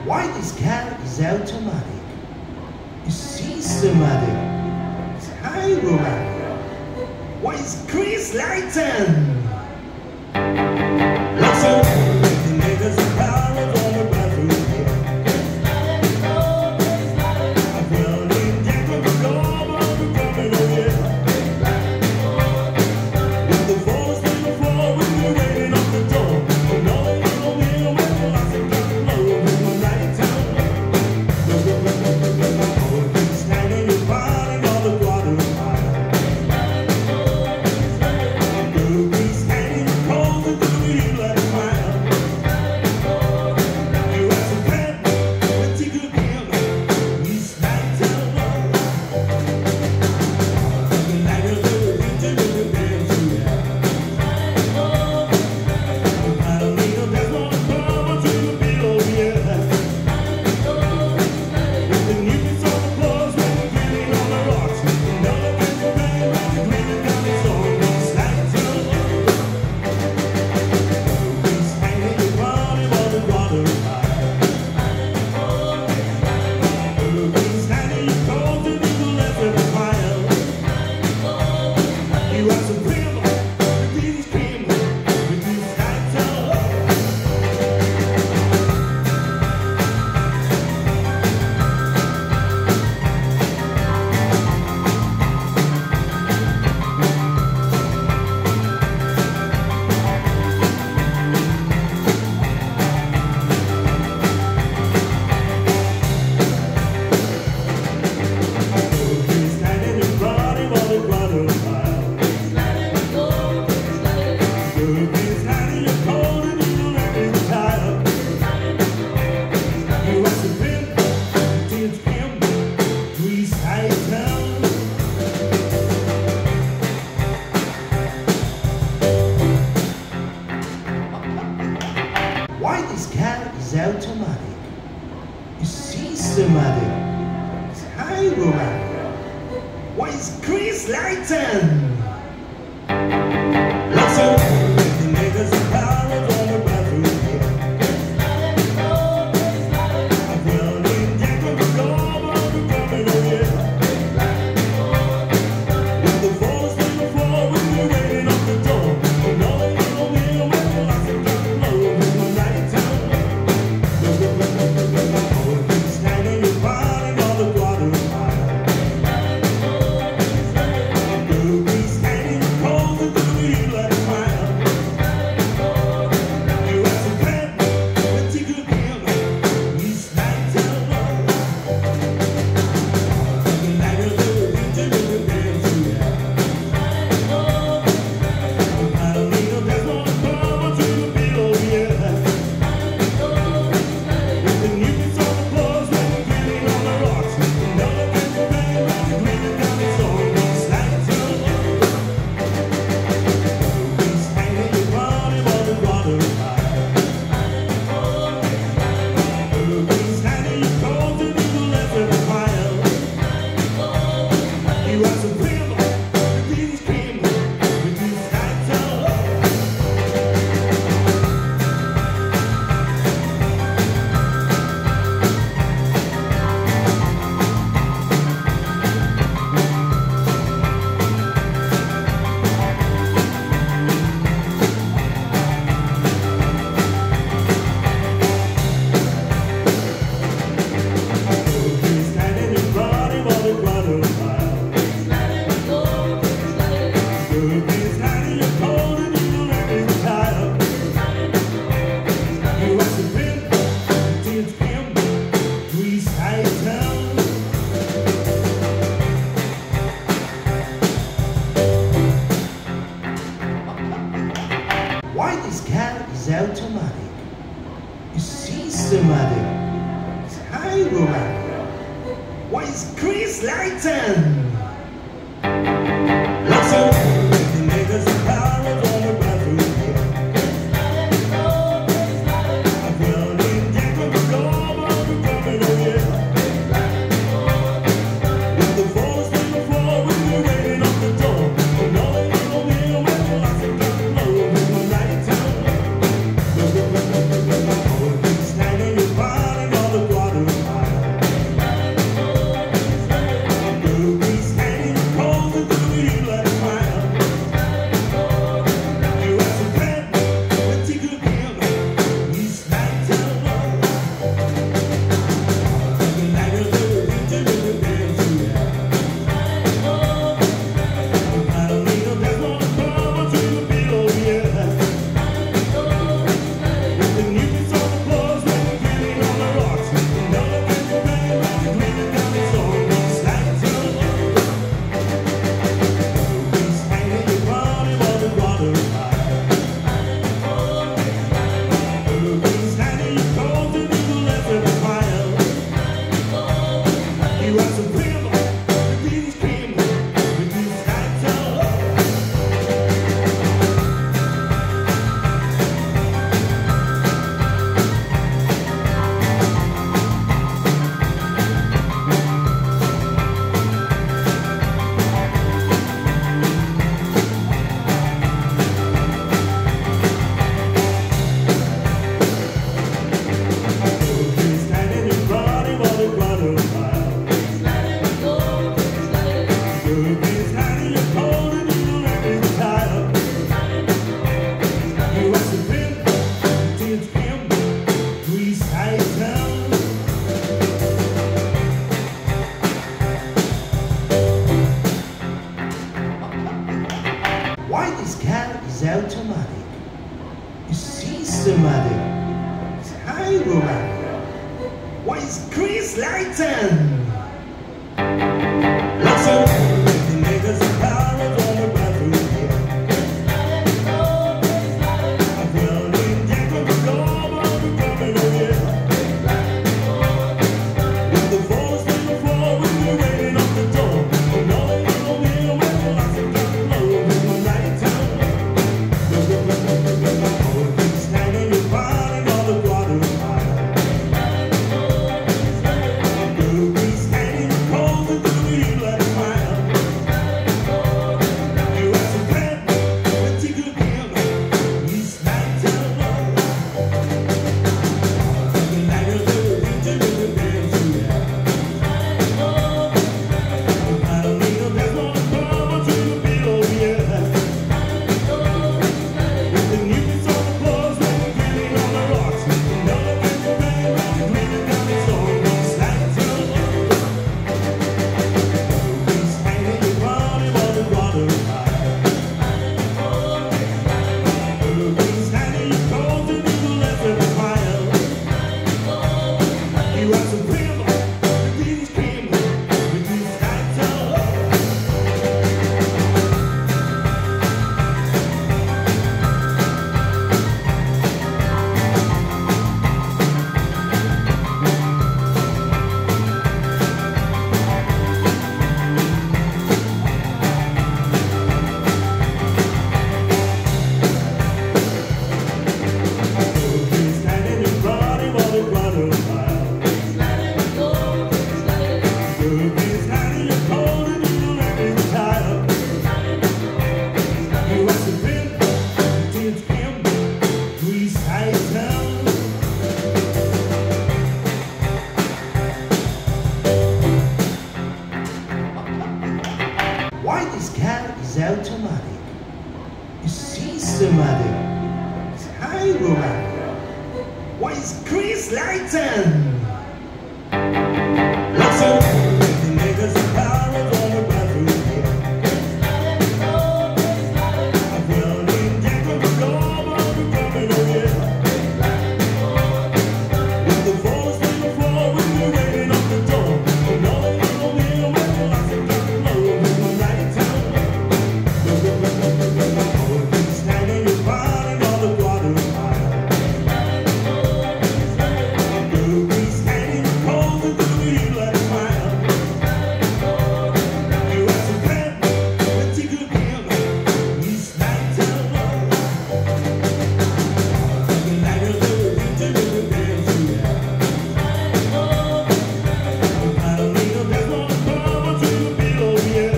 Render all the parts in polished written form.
Why this car is automatic? It's systematic. It's hydromatic. Why is Chris Lighton? Lots of the niggas and powers on the bathroom here. I feel the jack of the door on the coming over. With the force in the floor, with the waiting on the door. You know you don't hear when the lights are coming low in the night time. Standing your body on the water fire. You'll be standing cold and do you like fire. You have some bad, but you could give this night time. The night of the winter with the band to you. I don't need a best one to come to the below, yeah. With the newbies on the floors, when we're getting on the rocks. Now the band will bang, when we're cleaning down the song. This night time. You'll be standing your body on the water fire. You'll be standing your cold and you will let them fire. You have some cream, with this cream, with this night time. You'll be standing your body on the water fire. You'll be standing your cold and you will let them fire. You have some cream, with this cream, with night time. Why this car is automatic? It's systematic. It's hydromatic. Why is Chris Lighton? Lots of the niggas and powers on the bathroom here. I feel the jack of the door on the coming over. With the force in the floor, with the waiting on the door. You know you don't hear when the lights are coming low in the night time. You'll be standing your body on the water fire. You'll be standing cold and do you like fire. You have some bad, but you could give this night time. The night of the winter with the band to you. I don't need a best one to come to the below, yeah. With the newbies on the floors, when we're getting on the rocks. Now the band will bang, when we're cleaning down the song. This night time. You'll be standing your body on the water fire. You'll be standing your cold and you will let them fire. You have some cream, with this cream, with this night time. You'll be standing your body on the water fire. You'll be standing your cold and you will let them fire. You have some cream, with this cream, with night time. Why this car is automatic? It's systematic. It's hydromatic. Why is Chris Lighton? Lots of the niggas and powers on the bathroom here. I feel the jack of the door on the coming over. With the force in the floor, with the waiting on the door. You know you don't hear when the lights are coming low in the night time. You'll be standing your body on the Why is Chris Lighton? Listen, the niggas are pirates on the bathroom here. I'm running down the door, but I'm coming over here. With the force in the floor, when we're waiting on the door. Oh no, no, no, when the lights are got low in the night time. Oh, he's standing and fighting all the water fire. Why this car is automatic? It's systematic. It's hydromatic. Why is Chris Lighton? Listen, the niggas are pirates on the bathroom here. I'm running down the door, but I'm coming over here. With the force in the floor, when we're waiting on the door. Oh no, no, no, when the lights are got low in the night time. Oh, he's standing and fighting all the water fire. He's standing cold and doing like a fire. You are so bad, but you could hear me. He's Lighton. The night of the winter in the dance, yeah. I don't need no death on the cover to the below, yeah.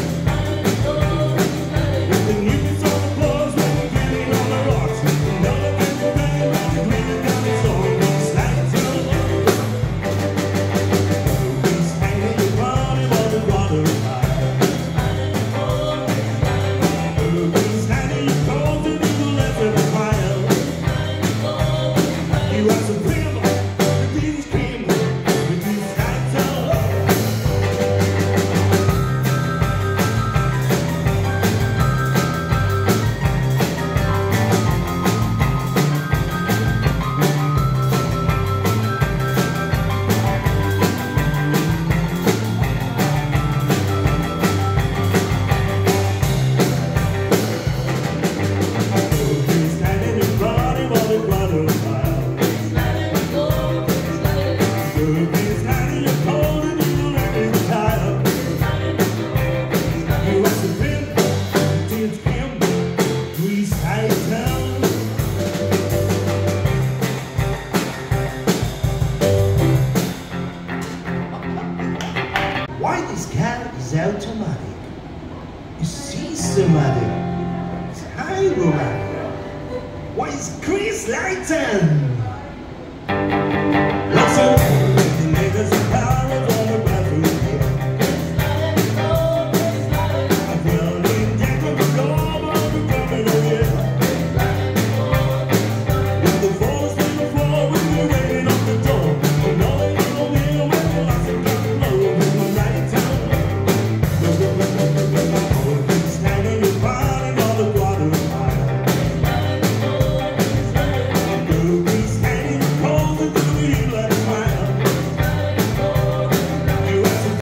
With the news on the floors, when we're getting on the rocks. Now look at the band, cleaning down the song. He's Lighton. He's hanging and running on the water fire. He's hanging and cold and he's left in the fire. You are so grim, but he's grim with his Lighton. He's standing and running on the water fire. He's hanging and cold and he's left in the fire. You are so grim, but he's grim with his Lighton. Why this car is automatic? It's systematic. It's hydromatic. Why is Chris Lighton?